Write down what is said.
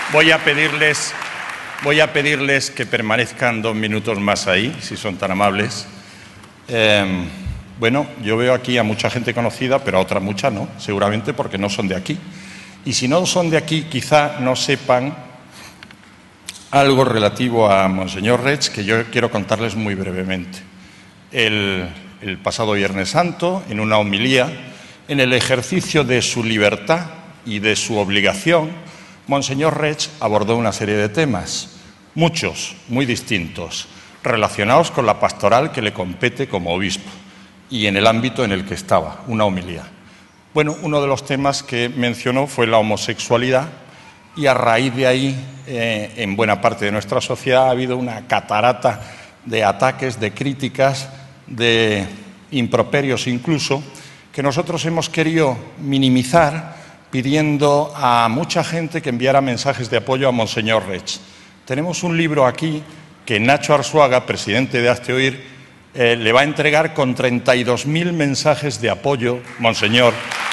Voy a pedirles que permanezcan 2 minutos más ahí, si son tan amables. Bueno, yo veo aquí a mucha gente conocida, pero a otra mucha no, seguramente porque no son de aquí. Y si no son de aquí, quizá no sepan algo relativo a Monseñor Reig, que yo quiero contarles muy brevemente. El pasado Viernes Santo, en una homilía, en el ejercicio de su libertad y de su obligación, Monseñor Reig abordó una serie de temas, muchos, muy distintos, relacionados con la pastoral que le compete como obispo y en el ámbito en el que estaba, una homilía. Bueno, uno de los temas que mencionó fue la homosexualidad y a raíz de ahí, en buena parte de nuestra sociedad ha habido una catarata de ataques, de críticas, de improperios incluso, que nosotros hemos querido minimizar pidiendo a mucha gente que enviara mensajes de apoyo a Monseñor Reig. Tenemos un libro aquí que Nacho Arzuaga, presidente de Hazte Oír, le va a entregar con 32.000 mensajes de apoyo, Monseñor,